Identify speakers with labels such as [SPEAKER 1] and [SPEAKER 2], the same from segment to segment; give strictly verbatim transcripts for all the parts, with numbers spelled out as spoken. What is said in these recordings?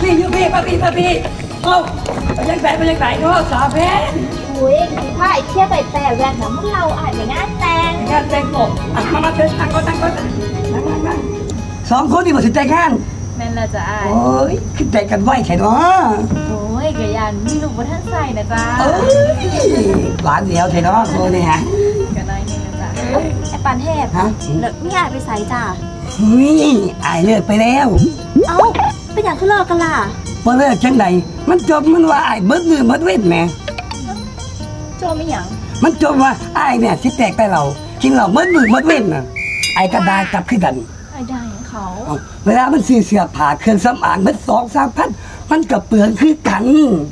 [SPEAKER 1] พี่อยู่พี่มาพี่มาพี่เอ้าไปยังไหนไปยังไหนเนาะสาวแพน
[SPEAKER 2] อุ้ยถ้าไอ้เที่ยวไปแต่แวนนะพวกเราอาจจะงานแต่ง
[SPEAKER 1] งานแต่งกบมามาเชิญตั้งก่อนตั้งก่อนนั่งนั่งนั่งสองคนนี่มาสิแต่งงาน
[SPEAKER 2] แม่นละจ้า
[SPEAKER 1] โอ้ยคือแต่งกันไหวแค่เนาะ
[SPEAKER 2] โอ้ยกะยันมีลูกบนท่านใส่นะจ้า
[SPEAKER 1] เอ้ยหวานเดียวแค่เนาะโคนี่ฮะ
[SPEAKER 2] กะน้อยนึงนะจ้าไอ้ปานเทพเลิกไม่อยากไปใส่จ้า
[SPEAKER 1] นี่ไอ้เลิกไปแล้ว
[SPEAKER 2] เอ้าเป็นอย่างเขาเลิกกันล่ะ
[SPEAKER 1] พอเลิกจังใดมันจบมันว่าไอ้เบิดมือเบิดเว้นแม่
[SPEAKER 2] จบไม่หยัง
[SPEAKER 1] มันจบว่าไอ้เนี่ยสิแตกแต่เรากินเราเบิดมือเบิดเว้นน่ะไอ้กระดาษกลับขึ้นกัน
[SPEAKER 2] ไอ้ได้ของเขา
[SPEAKER 1] เวลามันซื้อเสื้อผ้าเครื่องสำอางมันสองสามพันมันกับเปลืองคือกัน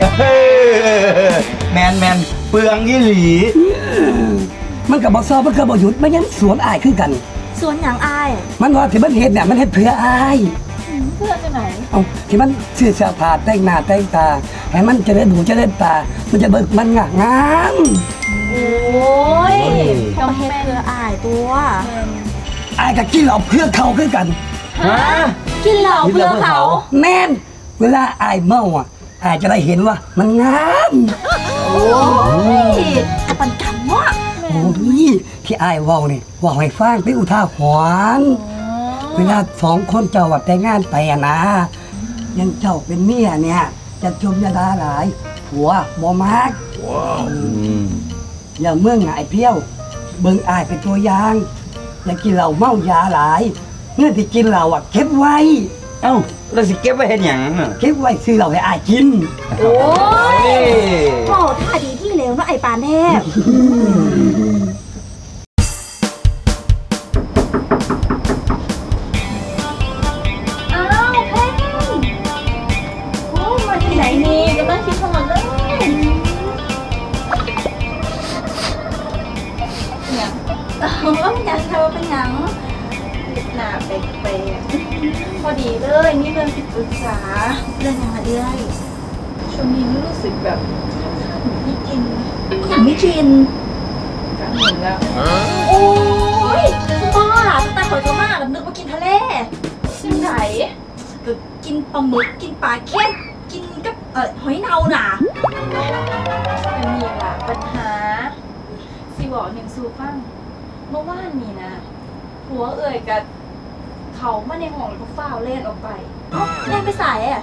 [SPEAKER 3] แมนแมนเปลืองยี่หลี
[SPEAKER 1] มันกับบอซอมันกับบอหยุดมันยังสวนอายคือกัน
[SPEAKER 2] สวนอย่างอาย
[SPEAKER 1] มันว่าที่มันเห็นเนี่ยมันเห็นเพื่ออาย
[SPEAKER 2] เพื่อจะไหน
[SPEAKER 1] เอาที่มันซื้อเสื้อผ้าแต่งหน้าแต่งตาให้มันจะเล่นหูจะเล่นตามันจะเบิกมันงางาม
[SPEAKER 2] โอ้ยต้องเห็นเพื่ออายตัว
[SPEAKER 1] อายกับกินเหล้าเพื่อเขาคือกัน
[SPEAKER 3] ฮะ
[SPEAKER 2] กินเหล้าเพื่อเขา
[SPEAKER 1] แม่นเวลาอายเมาอ่ะอายจะได้เห็นว่ามันงาม
[SPEAKER 2] โอ้ยกระปันกันวะ
[SPEAKER 1] โอ้ยที่อายว่านี่ว่าให้ฟังเป็นอุทาหรณ์เวลาสองคนเจ้าแบบแต่งงานไปอะนะยังเจ้าเป็นเมียเนี่ยจะจมยาดาหลายผัวบ่มากอย่าเมื่อไงเพี้ยวเบิ่งอายเป็นตัวอย่างอย่ากินเหล้าเมายาหลายเงื่อนที่กินเหล้าอ่ะเก็บไว้
[SPEAKER 3] เอ้าเราสิเก็บไว้เห็นอย่าง
[SPEAKER 1] เก็บไว้ซื้อเหล้าให้อายกิน
[SPEAKER 2] โอ้ยโอ้ท่าดีที่เลวนะไอ้ปานแทบว่ามันอยากทำเป็นหนังหนาเป๊ะๆพอดีเลยนี่เรื่องที่ปรึกษาเรื่องยังไงเอ้ยช่วงนี้รู้สึกแบบไม่กินอย่างไม่กินกันหนึ่งแล้วโอ้ยบ้าแต่ขอจะมากแบบนึกว่ากินทะเลซึ่งไหนก็กินปลาหมึกกินปลาเค็มกินกับเอ่อหอยเนาหนาอันนี้ล่ะปัญหาซีวอหนึ่งซูฟังเมื่อวานนี้นะหัวเอ่ยกับเขามาในห้องแล้วก็ฝ้าวเล่นออกไปเล่นไปใส่อะ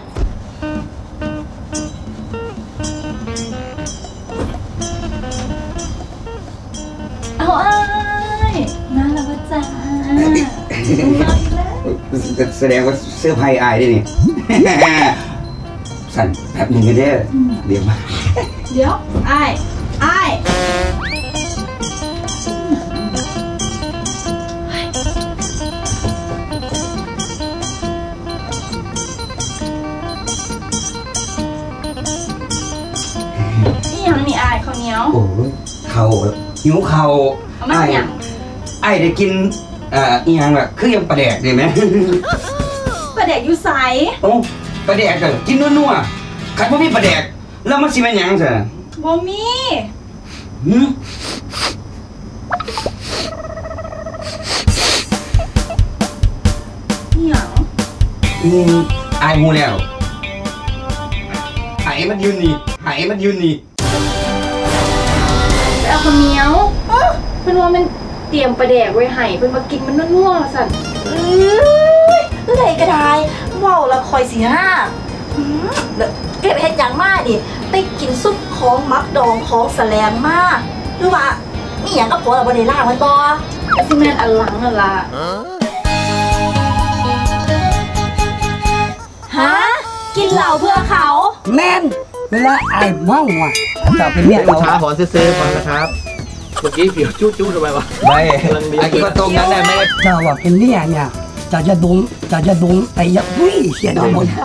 [SPEAKER 2] เอาไอ้น่ารักจ้า
[SPEAKER 3] แสดงว่าเสื้อผ้าอายได้นี่สั่นแบบหนึ่งก็ได้เดี๋ยวมา
[SPEAKER 2] เดี๋ยวไอ้ไอ้นี่อายข้าวเหนียว
[SPEAKER 3] โอ้เขาหิวเขาไอ้ไอ้ได้กินอ่าอีหยังแบบคือยังปลาแดกได้ไหม
[SPEAKER 2] ปลาแดกอยู่ใส
[SPEAKER 3] โอ้ปลาแดกก็กินนัวๆขัดบ่มีปลาแดกแล้วมันสิเป็นหยังซะ
[SPEAKER 2] บ่มี
[SPEAKER 3] หืม
[SPEAKER 2] นี่หยัง
[SPEAKER 3] อืมไอ้ฮู้แล้วไอ้มันยืนนี่ไอ้มันยืนนี่
[SPEAKER 2] เอาข้าวเหนียวเพื่อนว่ามันเตรียมปลาแดกไว้ให้เพื่อนมากินมันนัวๆสั่นเอ้ยอะไรก็ได้ว้าวละคอยสีห้าเก็บเห็ดอย่างมากดิไปกินซุปของมักดองของแสลงมากหรือว่านี่อย่างก็ผัวเราบริล่ามันต่อซิเมนอันหลังนั่นล่ะฮะกินเหล้าเพื่อเขา
[SPEAKER 1] แม่นเวลาไอ้เมาอ่ะจะเป็นเนี่ย
[SPEAKER 4] เราช้าขอซื้อๆฟังนะครับเมื่อกี้เกี่ยวจู้จู้ทำไมวะ
[SPEAKER 3] ไม่ไอ้ที่ว่าตรงนั้นได้ไหม
[SPEAKER 1] เจ้าว่าเป็นเนี่ยเนี่ยจะจะดุมจะจะดุมไอ้ยักษ์วิ่งเสียน้ำมัน